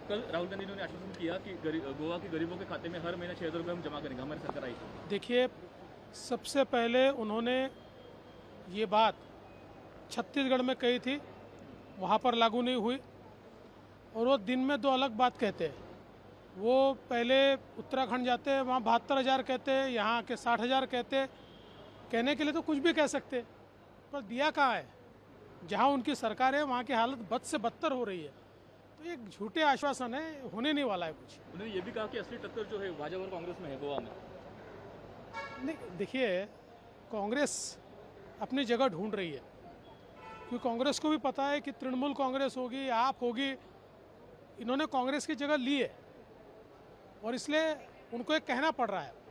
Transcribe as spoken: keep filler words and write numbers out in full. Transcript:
कल राहुल गांधी ने आश्वासन किया कि गोवा के गरीबों के खाते में हर महीने छह हज़ार रुपये हम जमा करेंगे, हमारी सरकार आई तो। देखिए, सबसे पहले उन्होंने ये बात छत्तीसगढ़ में कही थी, वहाँ पर लागू नहीं हुई, और वो दिन में दो अलग बात कहते हैं। वो पहले उत्तराखंड जाते हैं, वहाँ बहत्तर हज़ार कहते हैं, यहाँ के साठ हज़ार कहते हैं। कहने के लिए तो कुछ भी कह सकते, पर दिया कहाँ है? जहाँ उनकी सरकार है वहाँ की हालत बद से बदतर हो रही है। तो एक झूठे आश्वासन है, होने नहीं वाला है कुछ। उन्होंने ये भी कहा कि असली टक्कर जो है भाजपा और कांग्रेस में है गोवा में। नहीं, देखिए, कांग्रेस अपनी जगह ढूंढ रही है, क्योंकि कांग्रेस को भी पता है कि तृणमूल कांग्रेस होगी, आप होगी, इन्होंने कांग्रेस की जगह ली है, और इसलिए उनको एक कहना पड़ रहा है।